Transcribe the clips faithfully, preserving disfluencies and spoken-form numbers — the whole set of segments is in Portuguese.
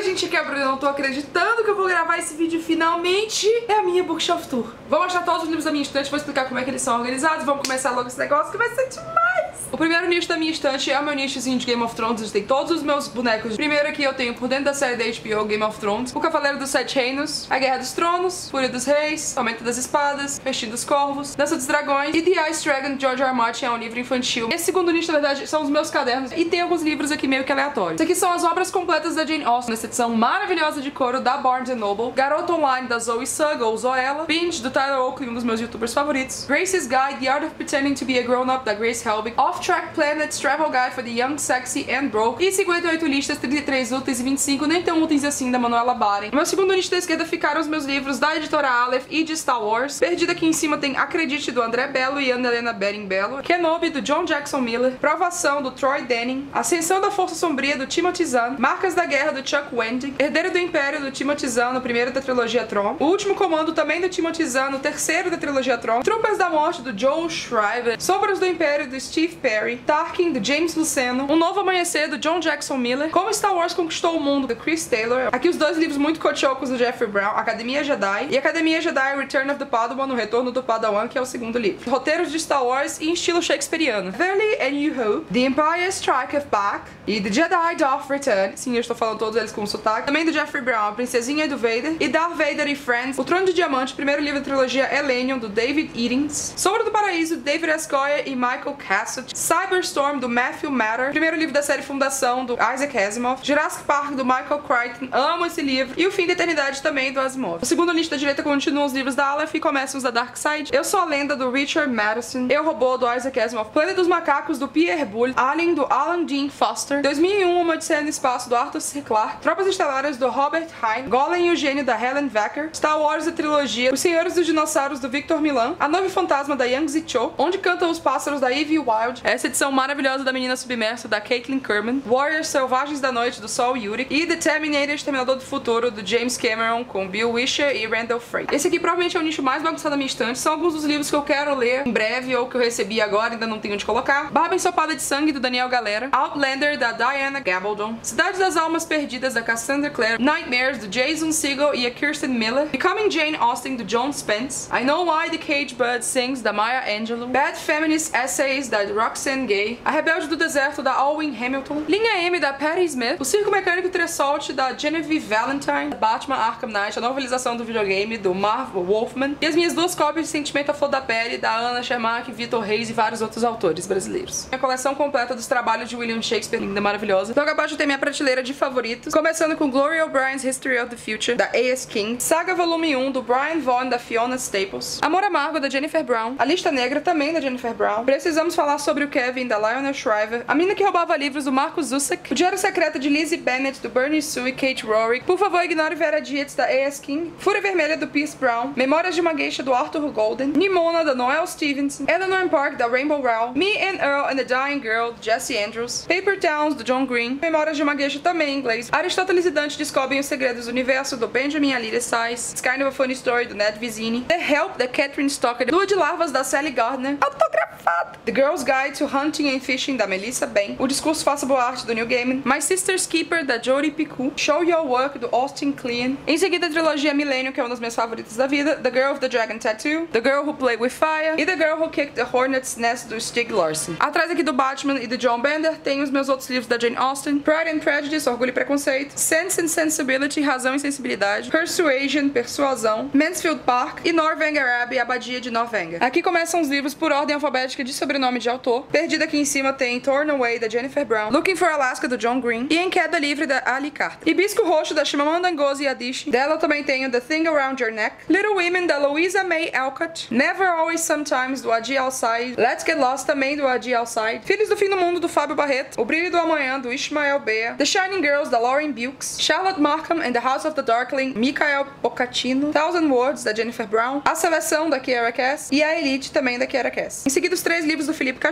gente, aqui é a Bruna, eu não tô acreditando que eu vou gravar esse vídeo finalmente. É a minha Bookshelf Tour. Vou mostrar todos os livros da minha estante, vou explicar como é que eles são organizados. Vamos começar logo esse negócio que vai ser demais. O primeiro nicho da minha estante é o meu nichozinho de Game of Thrones, onde tem todos os meus bonecos. Primeiro aqui eu tenho por dentro da série da H B O Game of Thrones, o Cavaleiro dos Sete Reinos, a Guerra dos Tronos, Fúria dos Reis, Aumento das Espadas, Festim dos Corvos, Dança dos Dragões e The Ice Dragon de George R. R. Martin, é um livro infantil. Esse segundo nicho, na verdade, são os meus cadernos e tem alguns livros aqui meio que aleatórios. Isso aqui são as obras completas da Jane Austen, nessa edição maravilhosa de couro da Barnes and Noble, Garota Online da Zoe Sugg, ou Zoella, Binge do Tyler Oakley, um dos meus youtubers favoritos, Grace's Guide, The Art of Pretending to be a Grown-Up da Grace Helbig, Off Track Planet's Travel Guide for the Young, Sexy and Broke e cinquenta e oito listas, trinta e três úteis e vinte e cinco nem tão úteis assim da Manuela Baren. No meu segundo nicho da esquerda ficaram os meus livros da editora Aleph e de Star Wars. Perdida aqui em cima tem Acredite do André Bello e Ana Helena Bering Bello, Kenobi do John Jackson Miller, Provação do Troy Denning, Ascensão da Força Sombria do Timothy Zahn, Marcas da Guerra do Chuck Wendig, Herdeiro do Império do Timothy Zahn, no primeiro da trilogia Tron, O Último Comando também do Timothy Zahn, no terceiro da trilogia Tron, Tropas da Morte do Joel Schreiber, Sombras do Império do Steve Perry, Tarkin do James Luceno, Um Novo Amanhecer do John Jackson Miller, Como Star Wars Conquistou o Mundo do Chris Taylor, aqui os dois livros muito cochocos do Jeffrey Brown, Academia Jedi e Academia Jedi Return of the Padawan, no Retorno do Padawan, que é o segundo livro. Roteiros de Star Wars em estilo shakespeariano. Verily and You Who, The Empire Striketh Back e The Jedi Doth Return. Sim, eu estou falando todos eles com sotaque. Também do Jeffrey Brown, A Princesinha do Vader e Darth Vader e Friends, O Trono de Diamante, primeiro livro da trilogia Elenion, do David Eddings, Sombra do Paraíso, David S. Goyer e Michael Cassett, Cyberstorm, do Matthew Matter, primeiro livro da série Fundação, do Isaac Asimov, Jurassic Park, do Michael Crichton, amo esse livro, e O Fim da Eternidade, também do Asimov. O segundo nicho da direita continuam os livros da Aleph e começam os da Dark Side. Eu Sou a Lenda, do Richard Madison, Eu Robô, do Isaac Asimov, Planeta dos Macacos, do Pierre Boulle, Alien, do Alan Dean Foster, dois mil e um, Uma Odisseia no Espaço, do Arthur C. Clarke, Tropas Estelares, do Robert Hine, Golem e o Gênio, da Helen Wacker, Star Wars, a trilogia, Os Senhores dos Dinossauros, do Victor Milan, A Noiva Fantasma, da Yang Zichou, Onde Cantam os Pássaros, da Evie Wild, essa edição maravilhosa da Menina Submersa, da Caitlin Kerman, Warriors Selvagens da Noite, do Saul Yurik e The Terminator, Exterminador do Futuro, do James Cameron, com Bill Wisher e Randall Frey. Esse aqui provavelmente é o nicho mais bagunçado da minha estante, são alguns dos livros que eu quero ler em breve ou que eu recebi agora, ainda não tenho onde colocar. Barba Ensopada de Sangue, do Daniel Galera, Outlander, da Diana Gabaldon, Cidade das Almas Perdidas, da Cassandra Clare, Nightmares, do Jason Segel e a Kirsten Miller, Becoming Jane Austen, do John Spence, I Know Why the Cage Bird Sings, da Maya Angelou, Bad Feminist Essays, da Roxane Gay, A Rebelde do Deserto, da Alwyn Hamilton, Linha M, da Patti Smith, O Circo Mecânico Tresalt, da Genevieve Valentine, Batman Arkham Knight, a novelização do videogame, do Marv Wolfman, e as minhas duas cópias de Sentimento à Flor da Pele, da Anna Shermack, Vitor Reis e vários outros autores brasileiros. Minha coleção completa dos trabalhos de William Shakespeare, linda, maravilhosa. Logo abaixo tem minha prateleira de favoritos, começando com Gloria O'Brien's History of the Future, da A S King, Saga Volume um, do Brian Vaughan, da Fiona Staples, Amor Amargo, da Jennifer Brown, A Lista Negra, também da Jennifer Brown, Precisamos Falar sobre o Kevin, da Lionel Shriver, A Menina que Roubava Livros, do Marcus Zusak, O Diário Secreto de Lizzie Bennett, do Bernie Sue e Kate Rory, Por Favor Ignore Vera Dietz, da A S King, Fúria Vermelha, do Pierce Brown, Memórias de uma Geisha, do Arthur Golden, Nimona, da Noel Stevenson, Eleanor Park, da Rainbow Rowell, Me and Earl and the Dying Girl, do Jesse Andrews, Paper Towns, do John Green, Memórias de uma Geisha, também em inglês, Aristóteles e Dante Descobrem os Segredos do Universo, do Benjamin Alira Sais, It's Kind of a Funny Story, do Ned Vizzini, The Help, da Catherine Stocker, Lua de Larvas, da Sally Gardner, autografado, The Girl's Guide to Hunting and Fishing, da Melissa Ben, O Discurso Faça Boa Arte, do Neil Gaiman, My Sister's Keeper, da Jodi Picoult, Show Your Work, do Austin Kleon, em seguida a trilogia Millennium, que é uma das minhas favoritas da vida, The Girl with the Dragon Tattoo, The Girl Who Played with Fire e The Girl Who Kicked the Hornet's Nest, do Stieg Larsson. Atrás aqui do Batman e do John Bender tem os meus outros livros da Jane Austen, Pride and Prejudice, Orgulho e Preconceito, Sense and Sensibility, Razão e Sensibilidade, Persuasion, Persuasão, Mansfield Park e Northanger Abbey, Abadia de Northanger. Aqui começam os livros por ordem alfabética de sobrenome de autor. Perdida aqui em cima tem Torn Away, da Jennifer Brown, Looking for Alaska, do John Green e Em Queda Livre, da Ali Carter. Hibisco Roxo, da Chimamanda Ngozi Adichie. Dela eu também tenho The Thing Around Your Neck, Little Women, da Louisa May Alcott, Never Always Sometimes, do Adi Al-Said, Let's Get Lost, também do Adi Al-Said, Filhos do Fim do Mundo, do Fábio Barreto, O Brilho do Amanhã, do Ishmael Beah, The Shining Girls, da Lauren Wilkes, Charlotte Markham and the House of the Darkling, Michael Boccacino, Thousand Words, da Jennifer Brown, A Seleção, da Kiera Cass e A Elite, também da Kiera Cass. Em seguida, os três livros do Felipe Castro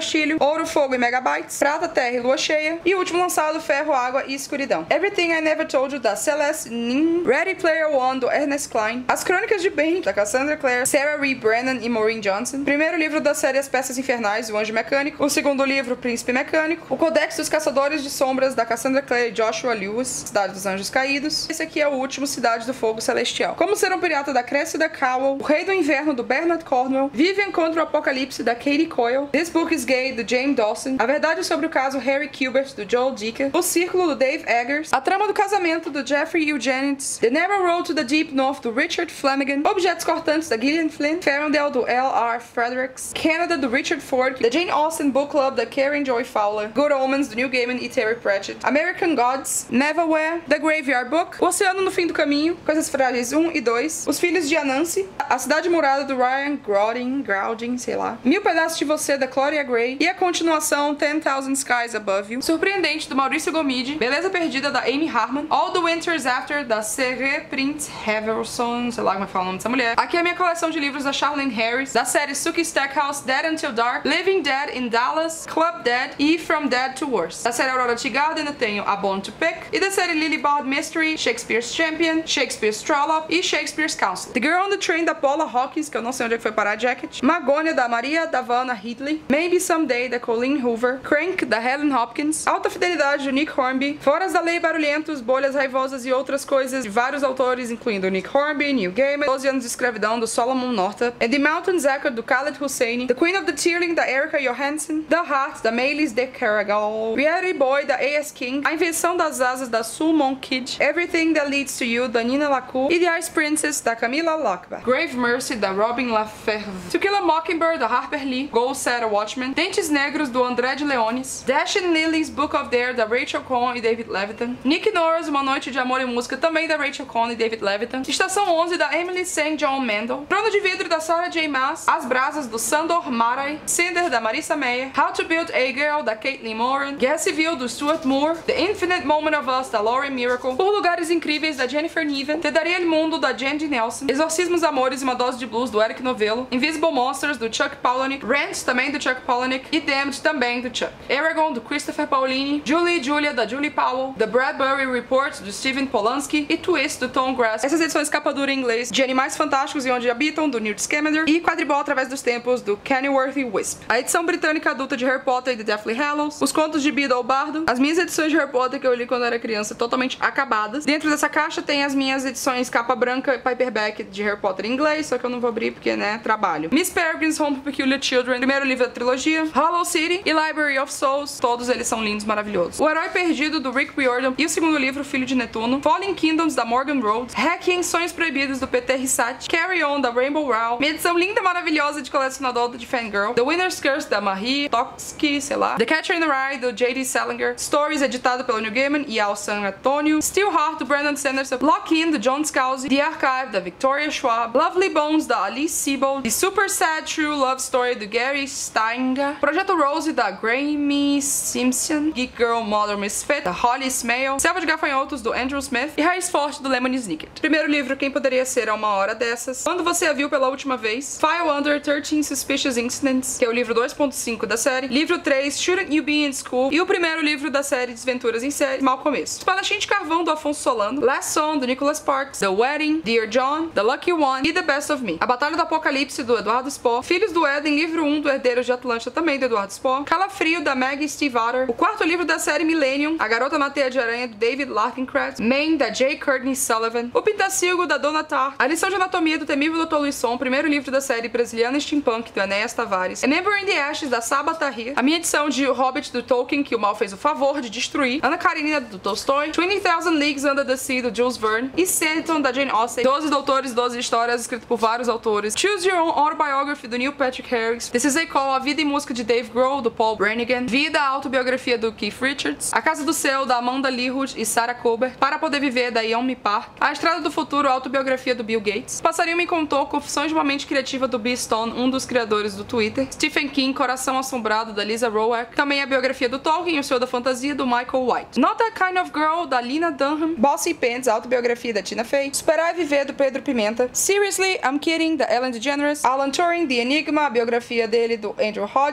Castilho, Ouro, Fogo e Megabytes, Prata, Terra e Lua Cheia, e o último lançado, Ferro, Água e Escuridão. Everything I Never Told You, da Celeste Nin, Ready Player One, do Ernest Cline, As Crônicas de Ben, da Cassandra Clare, Sarah Ree Brennan e Maureen Johnson, primeiro livro da série As Peças Infernais, O Anjo Mecânico, o segundo livro, Príncipe Mecânico, o Codex dos Caçadores de Sombras, da Cassandra Clare e Joshua Lewis, Cidade dos Anjos Caídos. Esse aqui é o último, Cidade do Fogo Celestial. Como Ser um Pirata, da Cressida Cowell, O Rei do Inverno, do Bernard Cornwell, Vivian contra o Apocalipse, da Katie Coyle, This Book is Gay, do James Dawson, A Verdade sobre o Caso Harry Kubert, do Joel Dicker, O Círculo, do Dave Eggers, A Trama do Casamento, do Jeffrey Eugenides, The Narrow Road to the Deep North, do Richard Flanagan, Objetos Cortantes, da Gillian Flynn, Farendale, do L R Fredericks, Canada, do Richard Ford, The Jane Austen Book Club, da Karen Joy Fowler, Good Omens, do Neil Gaiman e Terry Pratchett, American Gods, Neverwhere, The Graveyard Book, O Oceano no Fim do Caminho, Coisas Frágeis um e dois, Os Filhos de Anansi, A Cidade Murada, do Ryan Grouding, Grouding, sei lá, Mil Pedaços de Você, da Claudia Gray, e a continuação Ten Thousand Skies Above You, Surpreendente, do Maurício Gomide, Beleza Perdida, da Amy Harmon, All the Winters After, da Serre Prince Heverson, sei lá como é que fala o nome dessa mulher. Aqui é a minha coleção de livros da Charlene Harris, da série Sookie Stackhouse, Dead Until Dark, Living Dead in Dallas, Club Dead e From Dead to Worse. Da série Aurora Tea Garden eu tenho A Bone to Pick, e da série Lily Bard Mystery, Shakespeare's Champion, Shakespeare's Trollop e Shakespeare's Counselor. The Girl on the Train, da Paula Hawkins, que eu não sei onde é que foi parar a jacket, Magônia, da Maria Davana Ridley, Maybe Someday, da Colleen Hoover, Crank, da Helen Hopkins, Alta Fidelidade, do Nick Hornby, Foras da Lei, Barulhentos, Bolhas Raivosas e Outras Coisas, de vários autores, incluindo Nick Hornby, Neil Gaiman, doze anos de Escravidão, do Solomon Northup, And the Mountains Echo, do Khaled Hosseini, The Queen of the Tearling, da Erica Johansson, The Heart, da Maylis de Caragol, Reality Boy, da A S King, A Invenção das Asas, da Sulmon Kid, Everything That Leads to You, da Nina Lacour, e The Ice Princess, da Camila Lockbach, Grave Mercy, da Robin Laferve, To Kill a Mockingbird, da Harper Lee, Go Set a Watchman, Dentes Negros, do André de Leones, Dashin' Lilies, Book of Dare, da Rachel Cohn e David Levitan, Nick Norris, Uma Noite de Amor e Música, também da Rachel Cohn e David Levitan, Estação onze, da Emily Saint John Mandel, Trono de Vidro, da Sarah J Maas, As Brasas, do Sandor Marai, Cinder, da Marissa Meyer, How to Build a Girl, da Caitlin Moran, Guerra Civil, do Stuart Moore, The Infinite Moment of Us, da Lauren Miracle, Por Lugares Incríveis, da Jennifer Niven, Te Daria El Mundo, da Jandy Nelson, Exorcismos, Amores e Uma Dose de Blues, do Eric Novello, Invisible Monsters, do Chuck Palahniuk, Rent, também do Chuck Palahniuk, e Damned, também do Chuck. Aragon, do Christopher Paolini, Julie e Julia, da Julie Powell, The Bradbury Report, do Steven Polanski, e Twist, do Tom Grass. Essas edições capa dura em inglês, de Animais Fantásticos e Onde Habitam, do Newt Scamander, e Quadribol Através dos Tempos, do Kenilworth Wisp. A edição britânica adulta de Harry Potter e The Deathly Hallows, os contos de Beedle Bardo, as minhas edições de Harry Potter que eu li quando eu era criança, totalmente acabadas. Dentro dessa caixa tem as minhas edições capa branca e paperback de Harry Potter em inglês, só que eu não vou abrir porque, né, trabalho. Miss Peregrine's Home for Peculiar Children, primeiro livro da trilogia, Hollow City e Library of Souls, todos eles são lindos, maravilhosos. O Herói Perdido, do Rick Riordan, e o segundo livro, Filho de Netuno, Fallen Kingdoms, da Morgan Rhodes, Hacking, Sonhos Proibidos, do Peter Rissat, Carry On, da Rainbow Rowell, minha edição linda, maravilhosa de colecionador de Fangirl, The Winner's Curse, da Marie Toksky, sei lá, The Catcher in the Rye, do J D Salinger, Stories, editado pelo Neil Gaiman e Al San Antonio, Still Heart, do Brandon Sanderson, Lock In, do John Scalzi, The Archive, da Victoria Schwab, Lovely Bones, da Alice Sebold, The Super Sad True Love Story, do Gary Steinger, Projeto Rose, da Graeme Simpson, Geek Girl Mother Misfit, da Holly Smale, Selva de Gafanhotos, do Andrew Smith, e Raiz Forte, do Lemony Snicket. Primeiro livro, Quem Poderia Ser a Uma Hora Dessas, Quando Você a Viu pela Última Vez, File Under thirteen Suspicious Incidents, que é o livro dois ponto cinco da série, livro três, Shouldn't You Be in School, e o primeiro livro da série Desventuras em Série, Mal Começo. Espadachim de Carvão, do Afonso Solano, Last Song, do Nicholas Sparks, The Wedding, Dear John, The Lucky One e The Best of Me. A Batalha do Apocalipse, do Eduardo Spohr, Filhos do Éden, livro um, do Herdeiros de Atlântida, também do Eduardo Spohr, Calafrio, da Maggie Stiefvater, o quarto livro da série Millennium, A Garota na Teia de Aranha, do David Larkincraft, Maine, da J. Courtney Sullivan, O Pintacilgo, da Dona Tartt, A Lição de Anatomia, do Temível doutor Luisson, primeiro livro da série Brasiliana Steampunk, do Enéas Tavares, A Member in the Ashes, da Saba Tahir, a minha edição de O Hobbit, do Tolkien, que o mal fez o favor de destruir, Ana Karenina, do Tolstói, twenty thousand Leagues Under the Sea, do Jules Verne, e Sanditon, da Jane Austen, doze Doutores, doze Histórias, escrito por vários autores, Choose Your Own Autobiography, do Neil Patrick Harris, This Is a Call, A Vida e Música, de Dave Grohl, do Paul Brannigan, Vida, a autobiografia do Keith Richards, A Casa do Céu, da Amanda Learwood e Sarah Colbert, Para Poder Viver, da Yeonmi Park, A Estrada do Futuro, a autobiografia do Bill Gates, Passarinho Me Contou, Confissões de uma Mente Criativa, do B. Stone, um dos criadores do Twitter, Stephen King, Coração Assombrado, da Lisa Rowack, também a biografia do Tolkien, O Senhor da Fantasia, do Michael White, Not That Kind of Girl, da Lina Dunham, Bossy Pants, a autobiografia da Tina Fey, Superar e Viver, do Pedro Pimenta, Seriously, I'm Kidding, da Ellen DeGeneres, Alan Turing, The Enigma, a biografia dele, do Andrew Hodge,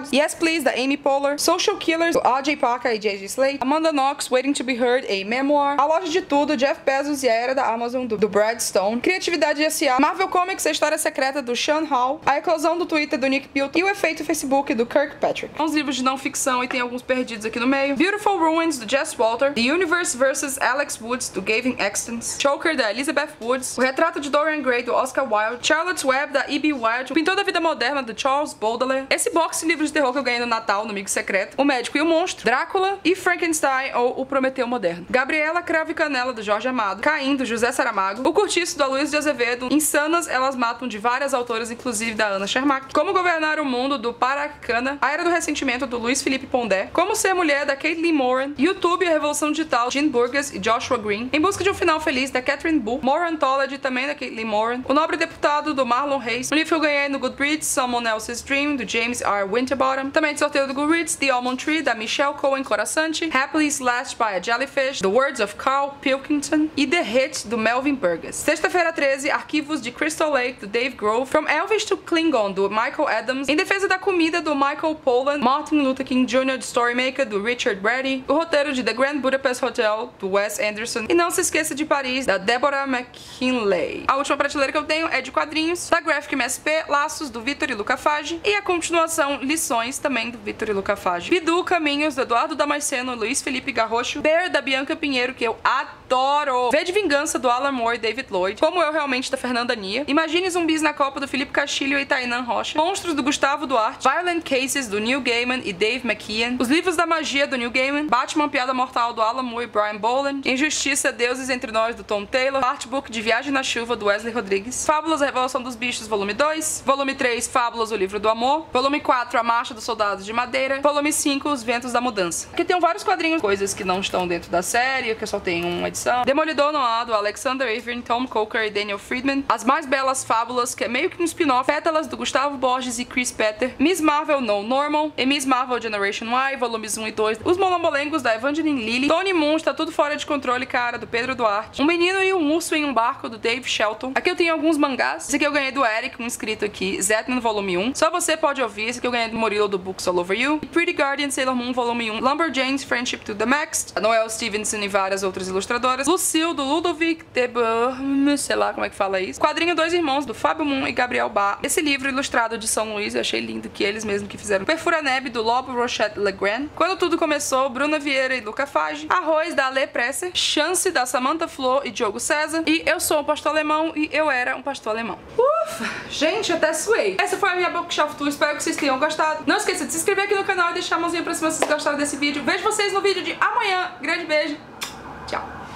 Gods, Yes Please, da Amy Poehler, Social Killers, do A J Parker e J J Slade, Amanda Knox, Waiting to be Heard, a Memoir, A Loja de Tudo, Jeff Bezos e a Era da Amazon, do, do Brad Stone, Criatividade S A, Marvel Comics, A História Secreta, do Sean Hall, A Eclosão do Twitter, do Nick Bilton e O Efeito Facebook, do Kirkpatrick. Uns livros de não ficção e tem alguns perdidos aqui no meio. Beautiful Ruins, do Jess Walter, The Universe versus. Alex Woods, do Gavin Extens, Choker, da Elizabeth Woods, O Retrato de Dorian Gray, do Oscar Wilde, Charlotte's Web, da E B Wilde, O Pintor da Vida Moderna, do Charles Baudelaire, esse box de livros de terror que eu ganhei no Natal, no Amigo Secreto, O Médico e o Monstro, Drácula e Frankenstein, ou O Prometeu Moderno, Gabriela Cravo e Canela, do Jorge Amado, Caim, do José Saramago, O Curtiço, do Aloysio de Azevedo, Insanas, Elas Matam, de várias autoras, inclusive da Ana Schermack, Como Governar o Mundo, do Paracana, A Era do Ressentimento, do Luiz Felipe Pondé, Como Ser Mulher, da Caitlin Moran, YouTube e a Revolução Digital, Jean Burgess e Joshua Green, Em Busca de um Final Feliz, da Catherine Bull, More Anthology, também da Caitlin Moran, O Nobre Deputado, do Marlon Hayes, um livro que eu ganhei no Goodreads, Someone Else's Dream, do James R. Winterbottom, também de sorteio do Goodreads, The Almond Tree, da Michelle Cohen Corasanti, Happily Slashed by a Jellyfish, The Words of Carl Pilkington e The Hit, do Melvin Burgess. Sexta-feira treze, Arquivos de Crystal Lake, do Dave Grove, From Elvis to Klingon, do Michael Adams, Em Defesa da Comida, do Michael Pollan, Martin Luther King Júnior, de Storymaker, do Richard Reddy, o roteiro de The Grand Budapest Hotel, do Wes Anderson, e Não Se Esqueça de Paris, da Deborah McKinley. A última prateleira que eu tenho é de quadrinhos, da Graphic M S P, Laços, do Vitor e Luca Fage, e a continuação Lições, também do Vitor e Luca Fage. Bidu, Caminhos, do Eduardo Damasceno, Luiz Felipe Garrocho, Bear, da Bianca Pinheiro, que eu adoro, V de Vingança, do Alan Moore e David Lloyd, Como Eu Realmente, da Fernanda Nia, Imagine Zumbis na Copa, do Felipe Castilho e Tainan Rocha, Monstros, do Gustavo Duarte, Violent Cases, do Neil Gaiman e Dave McKeon, Os Livros da Magia, do Neil Gaiman, Batman Piada Mortal, do Alan Moore e Brian Boland, Injustiça, Deuses Entre Nós, do Tom Taylor, Artbook de Viagem na Chuva, do Wesley Rodrigues, Fábulas, A Revolução dos Bichos, volume dois, volume três, Fábulas, o Livro do Amor, volume quatro, A Marcha dos Soldados de Madeira, volume cinco, Os Ventos da Mudança. Aqui tem vários quadrinhos, coisas que não estão dentro da série, que eu só tenho uma edição. Demolidor Noir, do Alexander Avery, Tom Coker e Daniel Friedman, As Mais Belas Fábulas, que é meio que um spin-off, Pétalas, do Gustavo Borges e Chris Petter, Miss Marvel No Normal e Miss Marvel Generation Y, volumes um e dois, Os Molambolengos, da Evangeline Lilly, Tony Moon, Está Tudo Fora de Controle, cara, do Pedro Duarte, Um Menino e um Urso em um Barco, do Dave Shelton. Aqui eu tenho alguns mangás. Esse aqui eu ganhei do Eric, um inscrito aqui, Zetman, volume um. Só você pode ouvir. Esse aqui eu ganhei do Murilo, do Books All Over You. Pretty Guardian Sailor Moon, volume um. Lumberjanes, Friendship to the Max, Noelle Stevenson e várias outras ilustradoras. Lucille, do Ludovic de Bourme, sei lá como é que fala isso. Quadrinho Dois Irmãos, do Fábio Moon e Gabriel Bar. Esse livro ilustrado de São Luís, eu achei lindo, que eles mesmos que fizeram. Perfura Neve, do Lobo Rochette Legrand. Quando Tudo Começou, Bruna Vieira e Luca Fage. Arroz, da Ale Presser. Chance, da Samantha Flor e Diogo César. E Eu Sou um Pastor Alemão e Eu Era um Pastor Alemão. Ufa! Gente, até suei. Essa foi a minha Bookshelf Tour. Espero que vocês tenham gostado. Não esqueça de se inscrever aqui no canal e deixar a mãozinha pra cima se vocês gostaram desse vídeo. Vejo vocês no vídeo de amanhã. Grande beijo. Tchau.